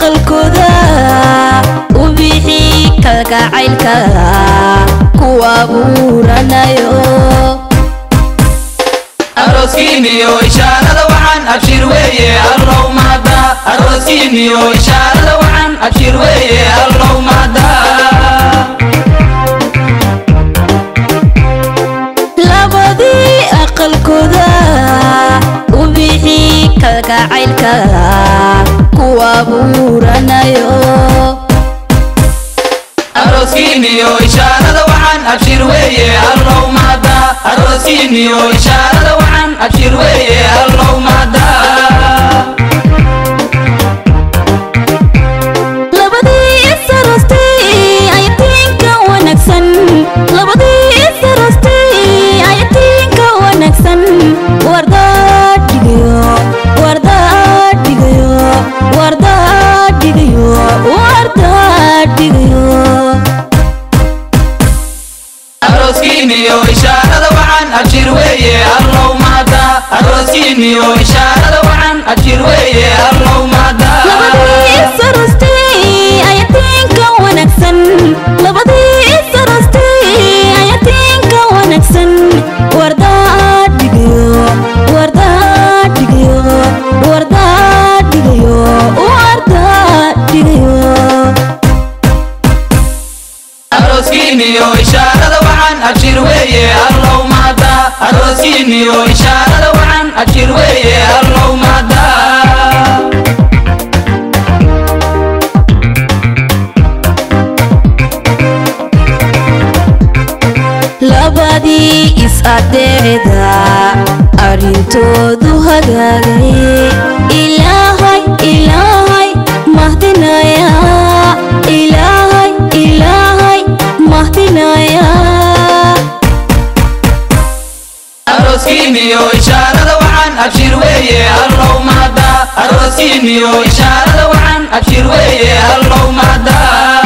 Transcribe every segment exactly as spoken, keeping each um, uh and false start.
أقل كذا وبيحي كالكعيلك كوابورنا يو أروسيني وإشارة وعن أبشر ويه الله مادا أروسيني وإشارة وعن أبشر ويه الله مادا لبدي أقل كذا وبيحي كالكعيلك كوابورنا يو أروسيني وإشارة وعن أبشر ويه الله مادا أروسيني وإشارة وعن أبشر ويه الله مادا لبدي إسرستي أيتينك ونكسن لبدي إسرستي أيتينك ونكسن وردات ديجيو وردات ديجيو وردات ديجيو وردات ديجيو أروسيني وإشارة وعن أبشر ويه الله مادا أروسيني وإشارة وعن أبشر ويه الله مادا لبدي إسرستي أيتينك ونكسن لبدي إسرستي أيتينك ونكسن وردات ديجيو وردات ديجيو وردات ديجيو وردات ديجيو أروسيني وإشارة وعن أبشر ويه الله مادا أروسيني وإشارة وعن أبشر ويه الله مادا لبدي إسعددا أريتو هداغي إلهي إلهي مهدنا يا إلهي إلهي مهدنا يا أروسيني وإشارة وعن أبشر ويه الله مادا أروسيني وإشارة وعن أبشر ويه الله مادا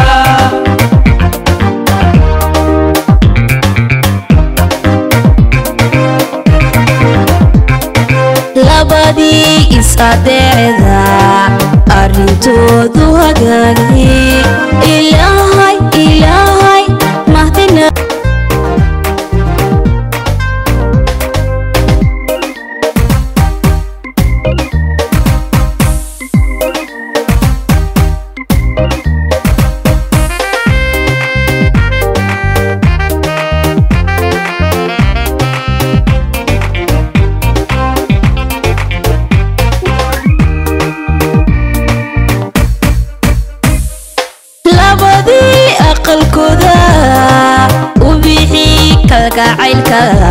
لبدي إسعددا أريتو هداغي إلهي إلهي مهدنا لبدي أقل كذا وبيحي كالكعيلك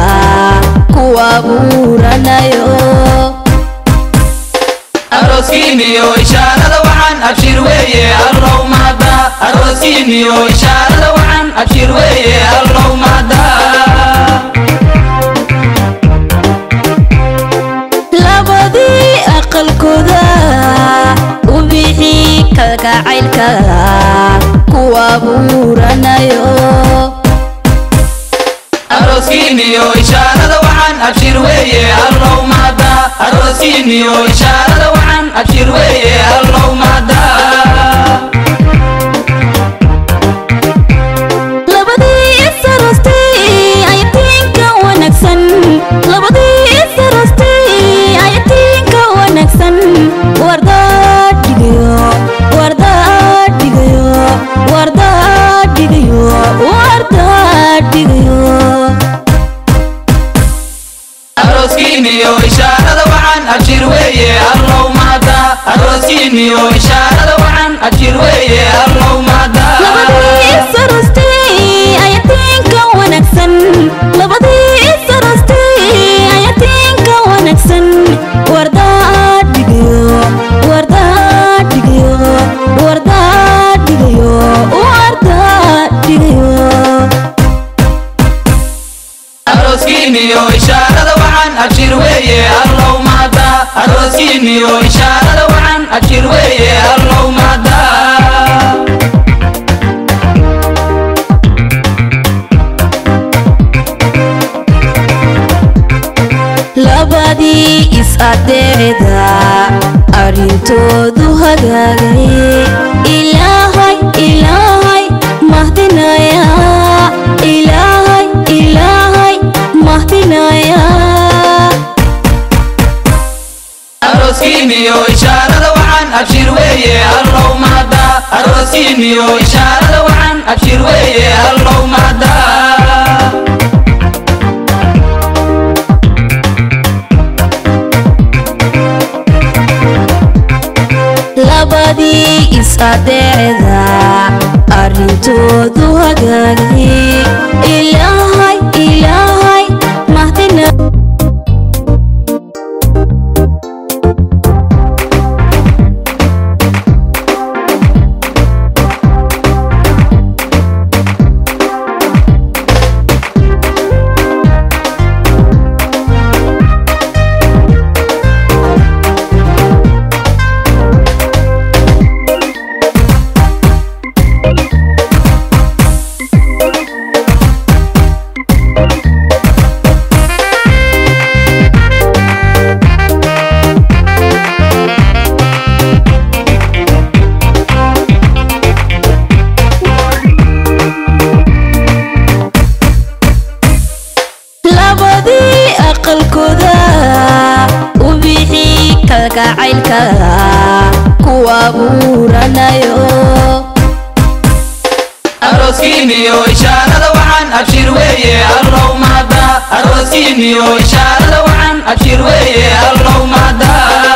كوابورنا يو أروسيني وإشارة وعن أبشر ويه الله مادا أروسيني وإشارة وعن أبشر ويه الله مادا لبدي أقل كذا وبيحي كالكعيلك كوابورنا يو أروسيني وإشارة وعن أبشر ويه الله مادا أروسيني وإشارة وعن أبشر ويه الله مادا لبدي إسرستي أيتينك ونكسن لبدي إسرستي أيتينك ونكسن وردات ديجيو وردات ديجيو وردات ديجيو وردات ديجيو أروسيني وإشارة وعن أبشر ويه الله مادا أروسيني وإشارة وعن أبشر ويه الله مادا لبدي إسرستي أيتينك ونكسن لبدي إسرستي أيتينك ونكسن وردات ديجيو وردات ديجيو وردات ديجيو وردات ديجيو أروسيني وإشارة وعن أبشر ويه الله مادا أروسيني وإشارة وعن أبشر ويه arrintoodu hagaagay ilaahay ilaahay mahdinaya ilaahay ilaahay mahdinaya aroskiiniyo ishaarada wacan abshir weeye allow mahada aroskiiniyo ishaarada wacan abshir weeye allow mahada labadii is adeecda arrintoodu hagaagay ilaahay ilaahay mahdina kalgacaylka kuwa buuranayo aroskiiniyo ishaarada wacan abshir weeye allow mahada aroskiiniyo ishaarada wacan abshir weeye allow mahada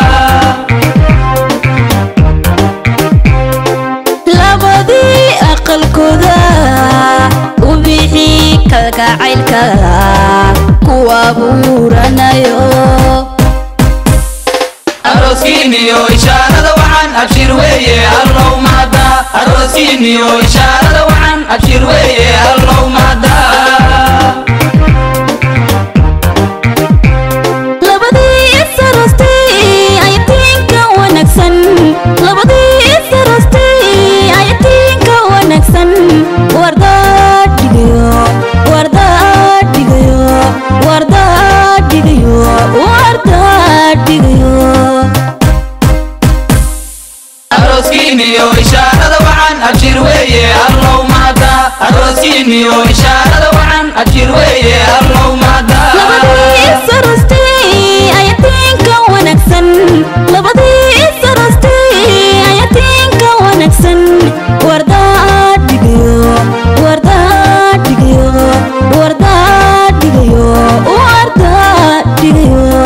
labadii aqalkooda u bixi kalgacaylka kuwa buuranayo aroskiiniyo ishaarada wacan abshir weeye allow mahada aroskiiniyo ishaarada wacan abshir weeye allow mahada labadii isarostay ayatiinka wanaagsan labadii isarostay ayatiinka wanaagsan wardaa dhigayo wardaa dhigayo wardaa dhigayo wardaa dhigayo aroskiiniyo ishaarada wacan abshir weeye allow mahada aroskiiniyo ishaarada wacan abshir weeye allow mahada labadii isarostay ayatiinka wanaagsan labadii isarostay ayatiinka wanaagsan wardaa dhigayo wardaa dhigayo wardaa dhigayo wardaa dhigayo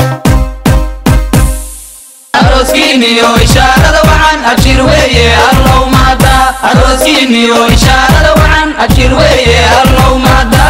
aroskiiniyo ishaarada wacan abshir weeye allow mahada aroskiiniyo ishaarada wacan abshir weeye allow mahada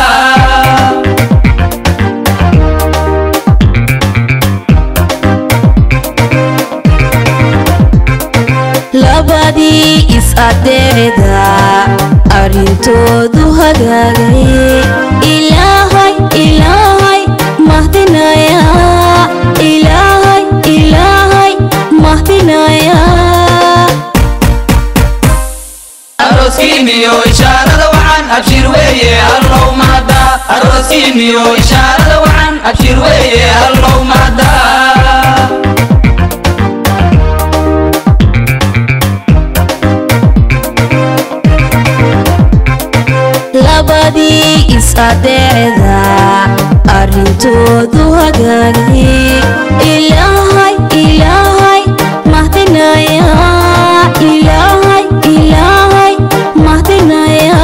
labadii is adeecda arrintoodu hagaagay ilaahay ilaahay mahdinaya ilaahay ilaahay mahdinaya aroskiiniyo ishaarada wacan abshir weeye allow mahada aroskiiniyo ishaarada wacan abshir weeye allow mahada labadii is adeecda arrintoodu hagaagay ilaahay ilaahay mahdinaya ilaahay ilaahay mahdinaya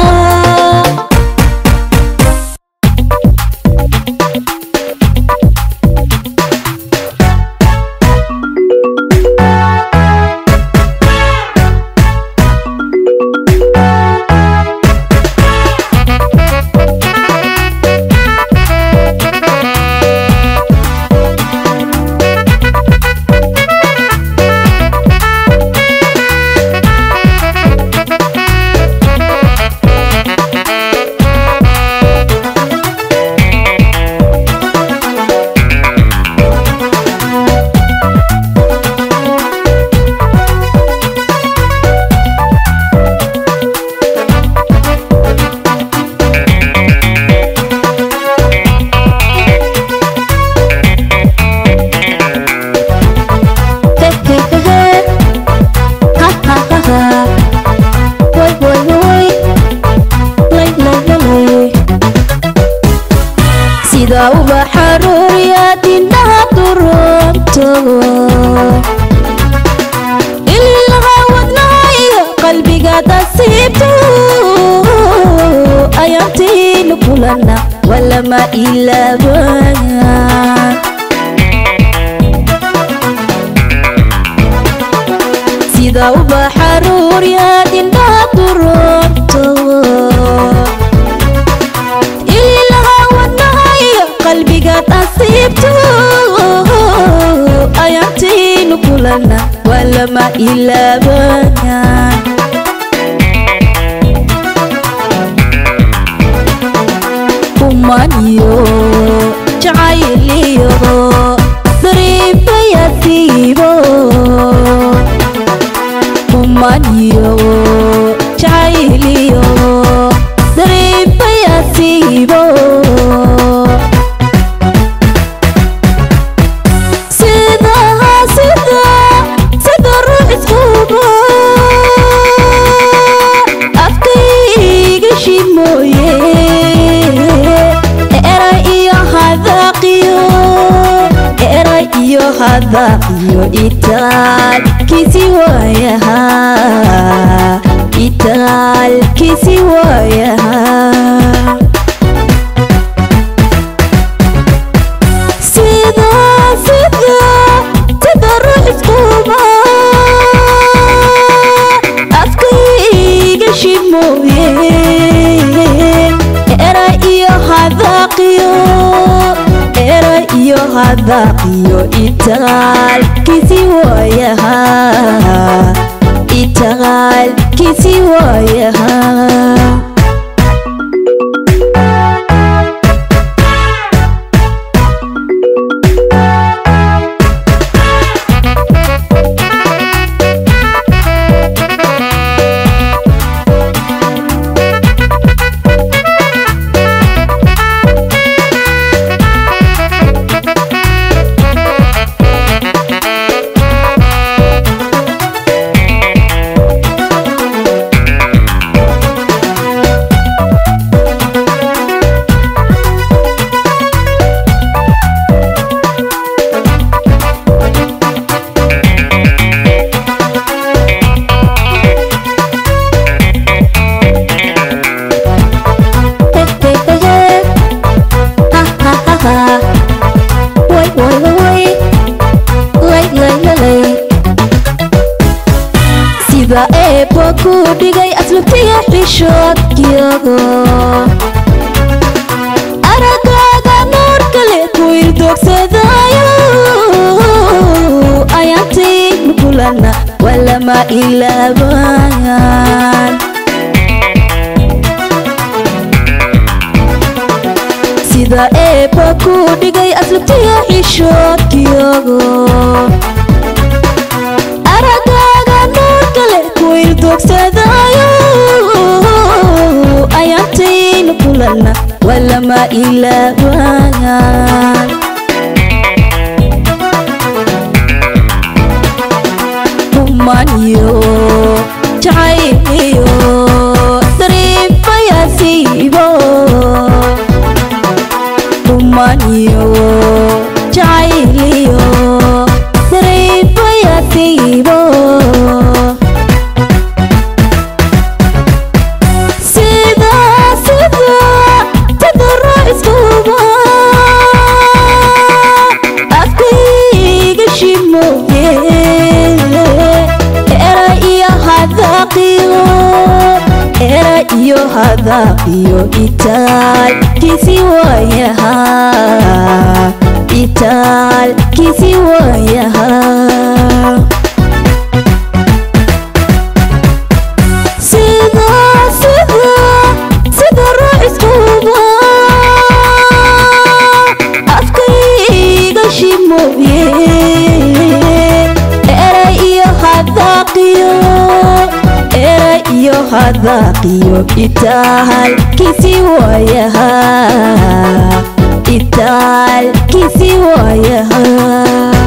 sida ubaxa ruuriyaad indhaha durunto ilaha wadnaha qalbiga dasiibto ayaantiinu kulana walama ilaabaan sida ubaxa ruuriyaad indhaha durunto ilaha wadnaha qalbiga dasiibto ayaantiinu kulana walama ilaabaan kumaniyo jacayliyo dariiba yasiibo kumaniyo jacayliyo dariiba yasiibo sida sida sida ruux isqubo afkayga shimooye iyo hadaqiyo itaal kisi wayaha itaal kisi wayaha sida sida sida ruux isquba afkayga shimooye era iyo hadaqiyo iyo hadaqiyo itaal kisi wayaha itaal kisi wayaha sida eebba ku dhigay aslubtiga xishoodkiyago aragaaga nuur kale ku irdogsadaayo ayaantiinu kulana walama ilaabaan sida eebba ku dhigay aslubtiga xishoodkiyago aragaaga nuur kale ku irdogsadaayo ayaantiinu kulana walama ilaabaan kumaniyo jacayliyo dariiba yasiibo kumaniyo jacayliyo dariiba yasiibo sida sida sida ruux isquba afkayga shimooye era iyo hadaqiyo era iyo hadaqiyo itaal kisi wayaha itaal kisi wayaha sida sida sida ruux isquba afkayga shimooye era iyo hadaqiyo era iyo hadaqiyo itaal kisi wayaha itaal kisi wayaha